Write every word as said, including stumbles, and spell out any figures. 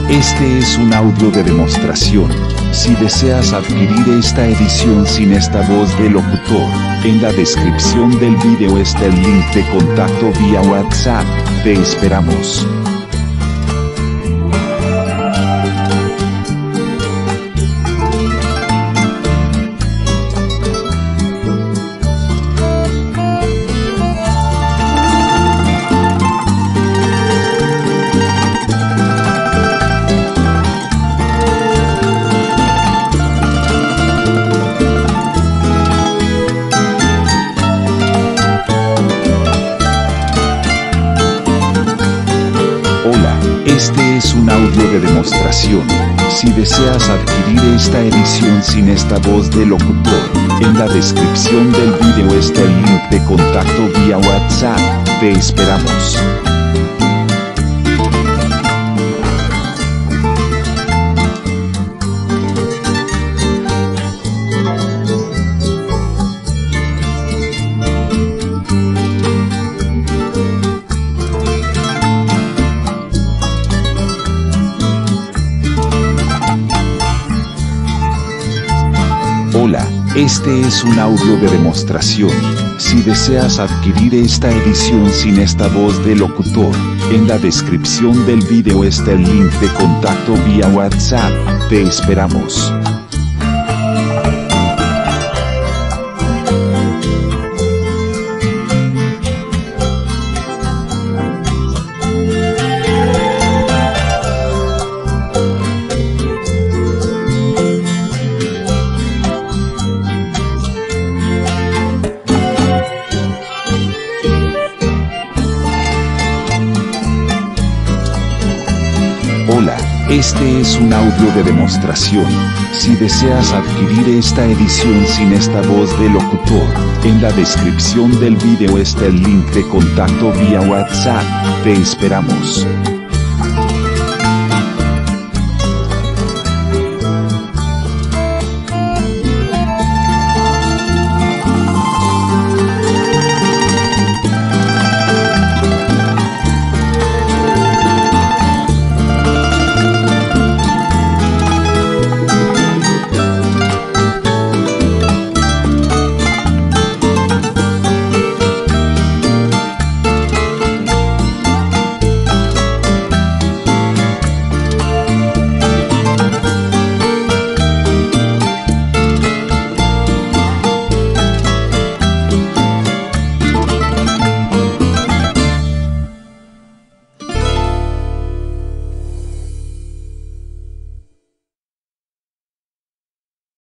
este es un audio de demostración. Si deseas adquirir esta edición sin esta voz de locutor, en la descripción del video está el link de contacto vía WhatsApp. Te esperamos. Este es un audio de demostración. Si deseas adquirir esta edición sin esta voz de locutor, en la descripción del video está el link de contacto vía WhatsApp. Te esperamos. Hola, este es un audio de demostración. Si deseas adquirir esta edición sin esta voz de locutor, en la descripción del video está el link de contacto vía WhatsApp. Te esperamos. Hola, este es un audio de demostración. Si deseas adquirir esta edición sin esta voz de locutor, en la descripción del video está el link de contacto vía WhatsApp. Te esperamos.